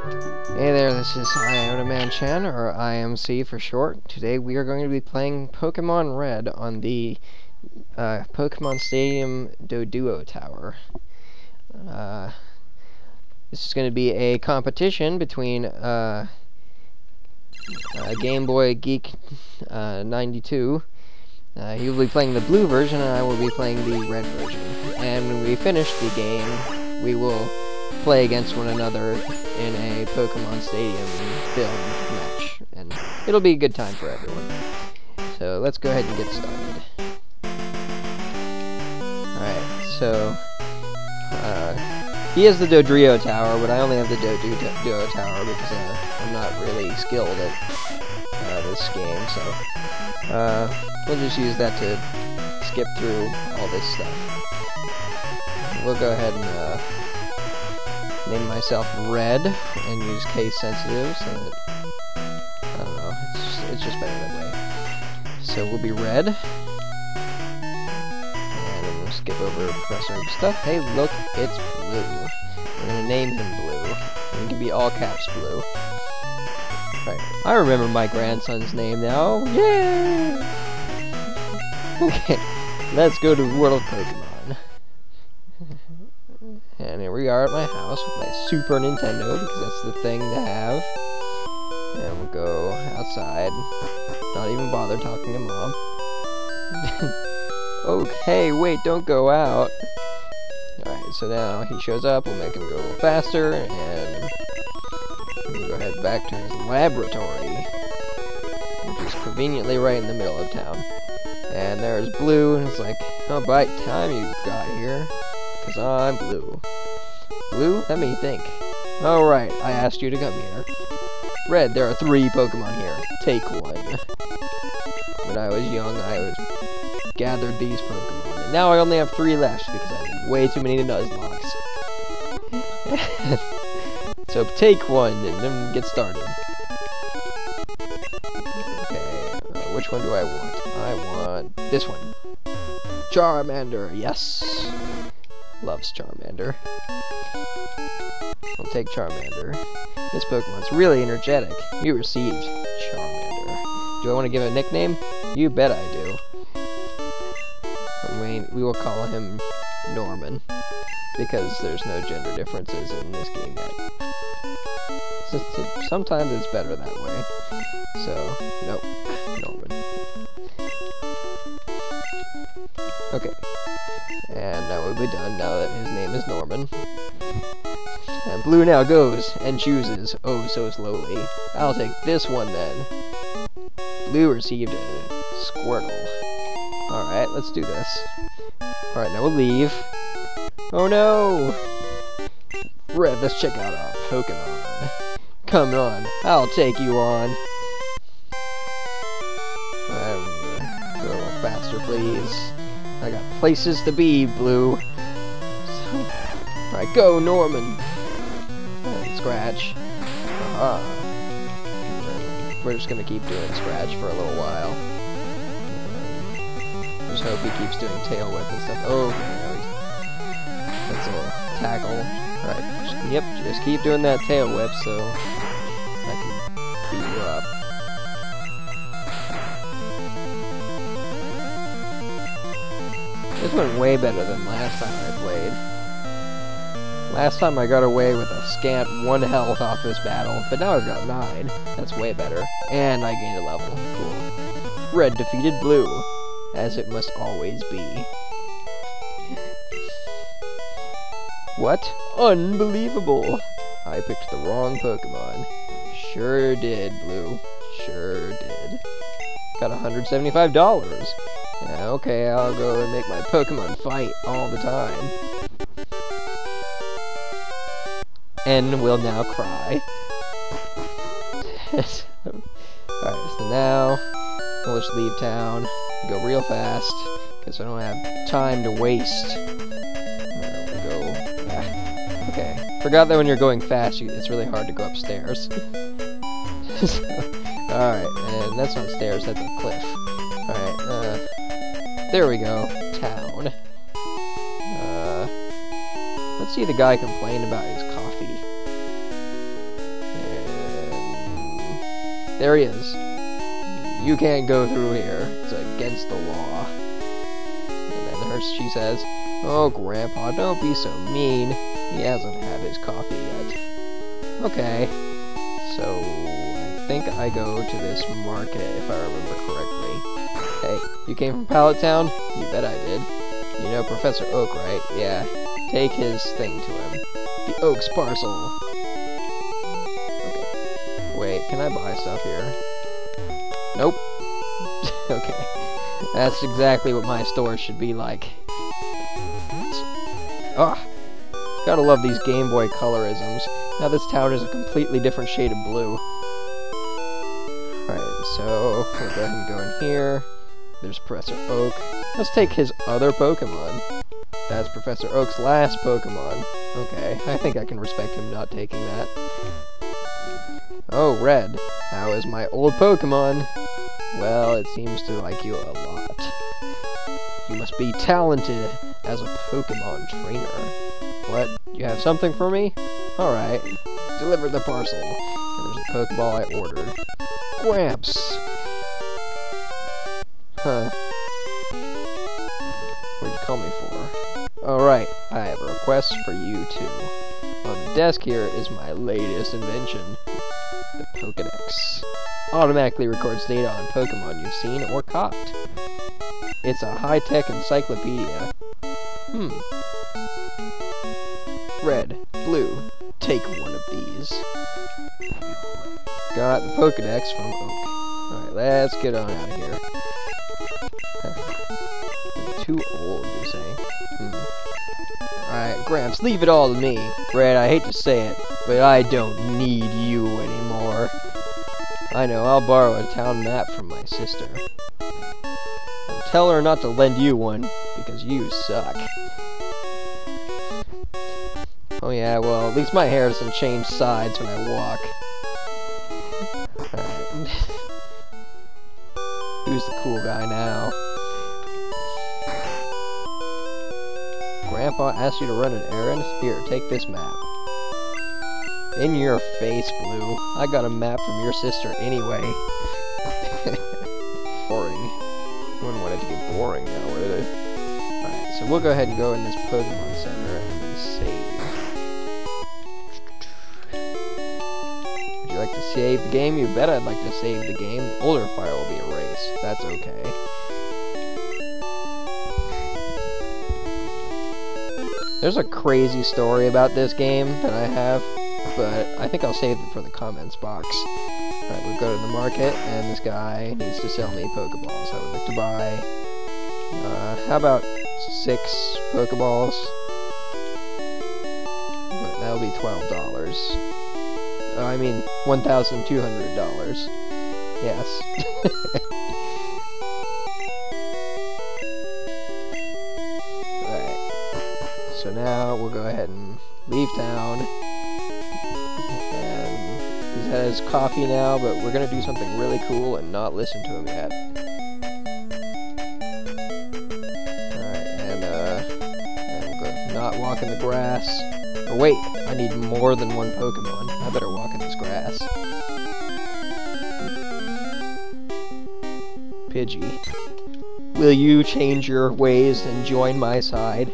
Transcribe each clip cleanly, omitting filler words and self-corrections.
Hey there, this is Iotamanchan, or IMC for short. Today we are going to be playing Pokemon Red on the Pokemon Stadium Doduo Tower. This is going to be a competition between Gameboygeek92. He will be playing the blue version, and I will be playing the red version. And when we finish the game, we will play against one another in a Pokemon Stadium film match, and it'll be a good time for everyone. So let's go ahead and get started. Alright, so he has the Dodrio Tower, but I only have the Doduo Tower because I'm not really skilled at this game, so we'll just use that to skip through all this stuff. We'll go ahead and name myself Red and use case sensitive so that, I don't know, it's just better that way. So we'll be Red. And then we'll skip over Professor Oak's stuff. Hey, look, it's Blue. We're gonna name him Blue. And it can be all caps Blue. Right. I remember my grandson's name now. Yay! Okay, let's go to World of Pokemon. And here we are at my house with my Super Nintendo, because that's the thing to have. And we'll go outside. Not even bother talking to Mom. Okay, wait, don't go out. Alright, so now he shows up, we'll make him go a little faster, and we'll go head back to his laboratory, which is conveniently right in the middle of town. And there's Blue, and it's like, oh, by time you got here, because I'm Blue. Blue, let me think. Alright, I asked you to come here. Red, there are 3 Pokemon here. Take one. When I was young, I gathered these Pokemon. And now I only have 3 left because I did way too many Nuzlockes. So take one and then get started. Okay, which one do I want? I want this one. Charmander, yes! Loves Charmander. I'll take Charmander. This Pokemon's really energetic. You received Charmander. Do I want to give it a nickname? You bet I do. We will call him Norman, because there's no gender differences in this game yet. Sometimes it's better that way. So, nope, Norman. Okay. And now we'll be done now that his name is Norman. And Blue now goes and chooses, oh so slowly. I'll take this one then. Blue received a Squirtle. Alright, let's do this. Alright, now we'll leave. Oh no! Red, let's check out our Pokemon. Come on, I'll take you on. Go a little faster, please. I got places to be, Blue. Alright, go, Norman. And Scratch. Aha. We're just gonna keep doing Scratch for a little while. Just hope he keeps doing Tail Whip and stuff. Oh, okay. That's a little tackle. Alright, yep, just keep doing that Tail Whip so I can beat you up. This went way better than last time I played. Last time I got away with a scant 1 health off this battle, but now I've got 9. That's way better. And I gained a level. Cool. Red defeated Blue, as it must always be. What? Unbelievable! I picked the wrong Pokemon. Sure did, Blue. Sure did. Got $175. Yeah, okay, I'll go and make my Pokemon fight all the time. N will now cry. Alright, so now we'll just leave town, go real fast, because I don't have time to waste. We'll go. Okay, forgot that when you're going fast, it's really hard to go upstairs. Alright, and that's not stairs, that's a cliff. Alright, there we go. Town. Let's see the guy complain about his coffee. There he is. You can't go through here. It's against the law. And then she says, "Oh, Grandpa, don't be so mean. He hasn't had his coffee yet." Okay. So, I think I go to this market, if I remember correctly. Hey, you came from Pallet Town? You bet I did. You know Professor Oak, right? Yeah. Take his thing to him. The Oak's parcel. Okay. Wait, can I buy stuff here? Nope. Okay. That's exactly what my store should be like. Ah! Gotta love these Gameboy Colorisms. Now this town is a completely different shade of blue. Alright, so we'll go ahead and go in here. There's Professor Oak. Let's take his other Pokemon. That's Professor Oak's last Pokemon. Okay, I think I can respect him not taking that. Oh, Red. How is my old Pokemon? Well, it seems to like you a lot. You must be talented as a Pokemon trainer. What? You have something for me? Alright. Deliver the parcel. There's the Pokeball I ordered. Gramps! Huh. What'd you call me for? Alright, I have a request for you too. On the desk here is my latest invention. The Pokédex. Automatically records data on Pokemon you've seen or caught. It's a high-tech encyclopedia. Red, blue, take one of these. Got the Pokédex from Oak. Alright, let's get on out of here. I'm too old, you say? Alright, Gramps, leave it all to me. Red, I hate to say it, but I don't need you anymore. I know, I'll borrow a town map from my sister. And tell her not to lend you one, because you suck. Oh yeah, well, at least my hair doesn't change sides when I walk. Alright. Who's the cool guy now? Grandpa asked you to run an errand? Here, take this map. In your face, Blue. I got a map from your sister anyway. Boring. Wouldn't want it to get boring now, would it? Alright, so we'll go ahead and go in this Pokemon Center and then save. Would you like to save the game? You bet I'd like to save the game. The older file will be erased. That's okay. There's a crazy story about this game that I have, but I think I'll save it for the comments box. Alright, we'll go to the market, and this guy needs to sell me Pokeballs. I would like to buy, how about 6 Pokeballs? But that'll be $12. I mean, $1,200. Yes. So now we'll go ahead and leave town, and he's had his coffee now, but we're gonna do something really cool and not listen to him yet. Alright, and we'll go not walk in the grass. Oh wait, I need more than one Pokemon. I better walk in this grass. Pidgey, will you change your ways and join my side?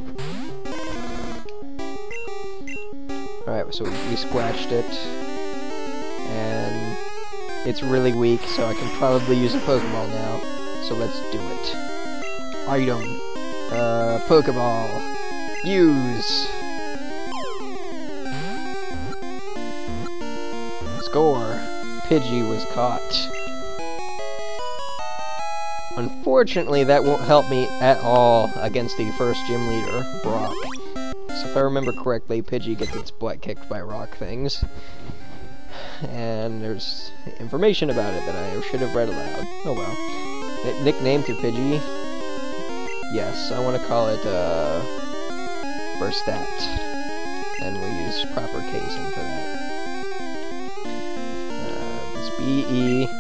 Alright, so we scratched it, and it's really weak, so I can probably use a Pokeball now, so let's do it. Item, Pokeball, use! Score, Pidgey was caught. Unfortunately, that won't help me at all against the first gym leader, Brock. So if I remember correctly, Pidgey gets its butt kicked by rock things. And there's information about it that I should have read aloud. Oh well. Nickname to Pidgey? Yes, I want to call it, Burstat. And we'll use proper casing for that. It's B-E-R-S-T-A-T.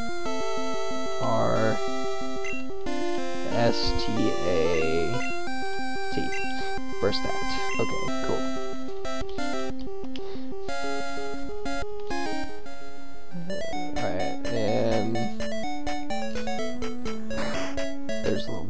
Burstat. Okay, cool. Alright,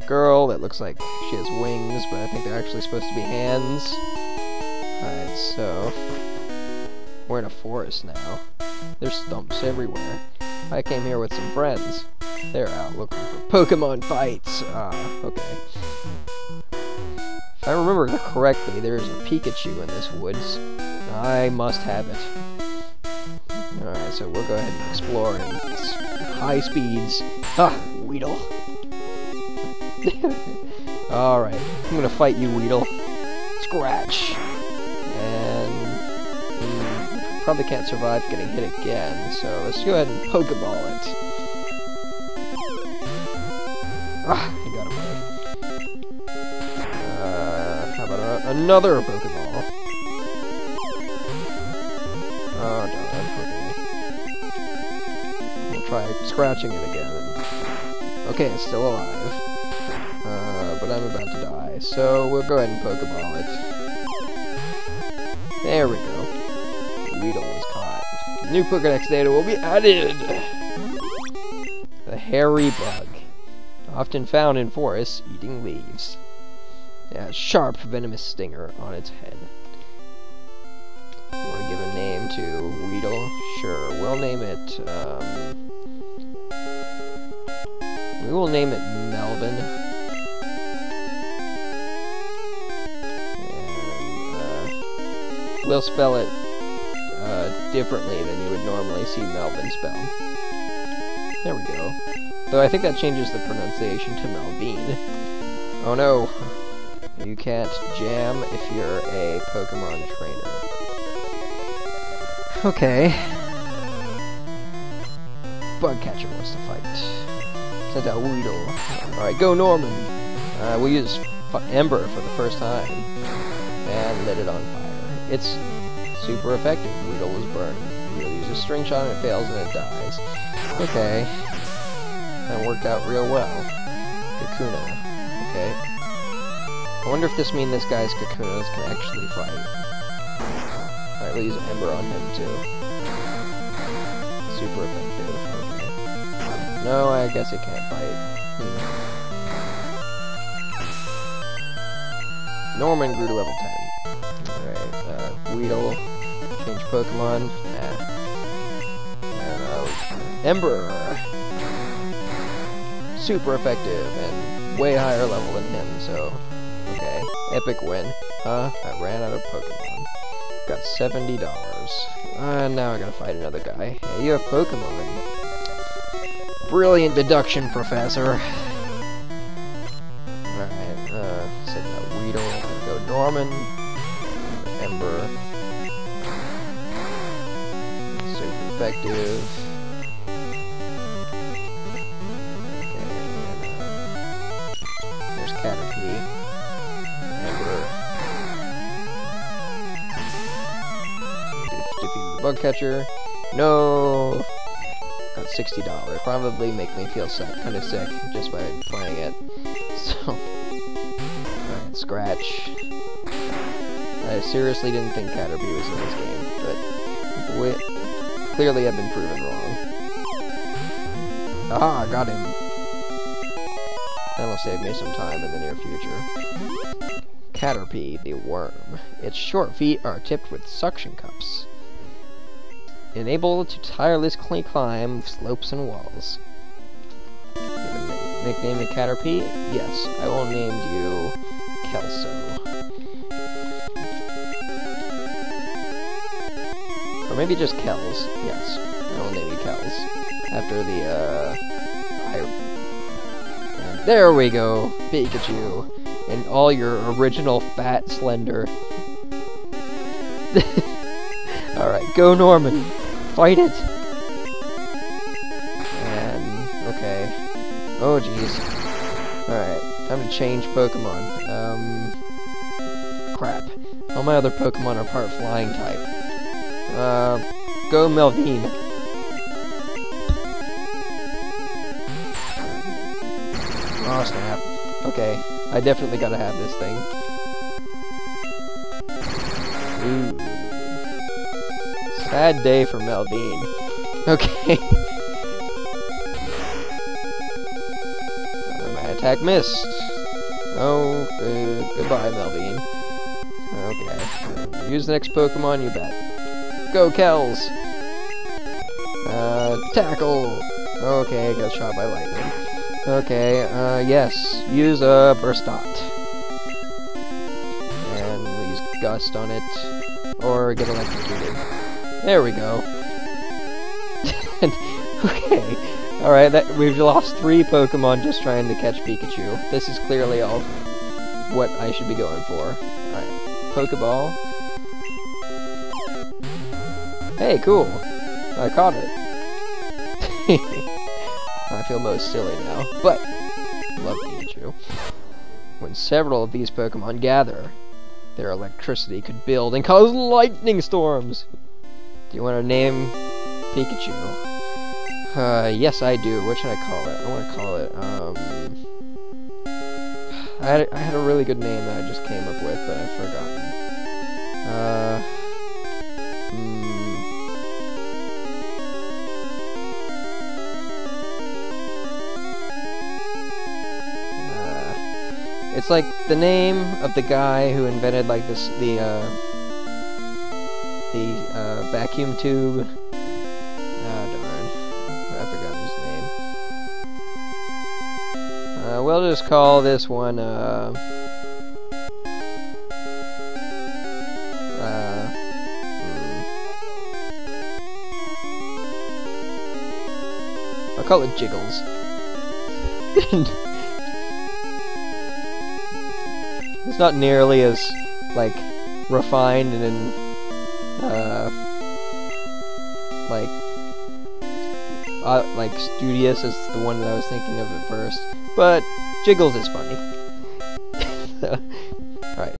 girl that looks like she has wings, but I think they're actually supposed to be hands. Alright, so we're in a forest now. There's stumps everywhere. I came here with some friends. They're out looking for Pokemon fights. Okay. If I remember correctly, there's a Pikachu in this woods. I must have it. Alright, so we'll go ahead and explore in high speeds. Ah, Weedle. Alright, I'm gonna fight you, Weedle. Scratch. And probably can't survive getting hit again, so let's go ahead and Pokeball it. Ah, he got away. How about another Pokeball? Oh, darn, okay. We'll try scratching it again. Okay, it's still alive. But I'm about to die, so we'll go ahead and Pokeball it. There we go. Weedle was caught. New Pokédex data will be added! The hairy bug. Often found in forests, eating leaves. It has a sharp, venomous stinger on its head. You want to give a name to Weedle? Sure, we'll name it, we will name it Melvin. And, we'll spell it, differently than you would normally see Melvin spelled. There we go. Though I think that changes the pronunciation to Melvin. Oh no! You can't jam if you're a Pokemon trainer. Okay. Bugcatcher wants to fight. Sent out Weedle. Alright, go Norman! We'll use Ember for the first time. And lit it on fire. It's super effective. Weedle was burned. We'll use a string shot and it fails and it dies. Okay. That worked out real well. Kakuna. Okay. I wonder if this means this guy's Kakunas can actually fight. Alright, we'll use Ember on him too. Super effective. Okay. No, I guess it can't fight. Norman grew to level 10. Alright, Weedle. Change Pokemon. Nah. And, Ember! Super effective, and way higher level than him, so... Okay. Epic win. Huh? I ran out of Pokemon. Got $70. Now I gotta fight another guy. Hey, you have Pokemon. Brilliant deduction, Professor. Alright, setting up Weedle. I'm gonna go Norman. Ember. Super effective. Okay, and, there's Caterpie. Ember. Defeated the Bugcatcher. No! Got $60. Probably make me feel kind of sick just by playing it. So, alright, Scratch. I seriously didn't think Caterpie was in this game, but clearly I've been proven wrong. Ah, got him. That'll save me some time in the near future. Caterpie, the worm. Its short feet are tipped with suction cups. Enabled to tirelessly climb slopes and walls. Nickname the Caterpie? Yes, I will name you Kelso. Or maybe just Kells. Yes, I will name you Kells. After the, and there we go! Pikachu! In all your original fat slender. Alright, go Norman! Fight it! And, okay. Oh jeez. Alright, time to change Pokemon. Crap. All my other Pokemon are part flying type. Go Melvin. Oh snap. Okay, I definitely gotta have this thing. Ooh. Sad day for Melvin. Okay. I'm at attack missed. Oh, goodbye, Melvin. Okay. Use the next Pokemon, you bet. Go, Kells! Tackle! Okay, got shot by lightning. Okay, yes. Use a Burst Dot. And use Gust on it. Or get electrocuted. There we go. Okay. Alright, we've lost 3 Pokemon just trying to catch Pikachu. This is clearly all what I should be going for. Alright. Pokeball. Hey, cool. I caught it. I feel most silly now, but love Pikachu. When several of these Pokemon gather, their electricity could build and cause lightning storms. Do you want to name Pikachu? Yes, I do. What should I call it? I want to call it, I had a really good name that I just came up with, but I've forgotten. It's like the name of the guy who invented like the vacuum tube. Ah, darn. I forgot his name. We'll just call this one, I'll call it Jiggles. It's not nearly as, like, refined and, like, studious as the one that I was thinking of at first, but Jiggles is funny. So,